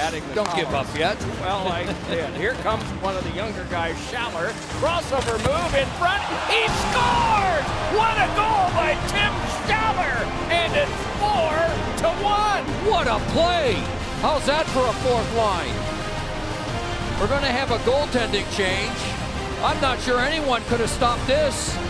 adding the Don't give up yet. Well, I did. Here comes one of the younger guys, Schaller. Crossover move in front. He scores! What a goal by Tim Schaller! And it's 4-1. What a play! How's that for a fourth line? We're going to have a goaltending change. I'm not sure anyone could have stopped this.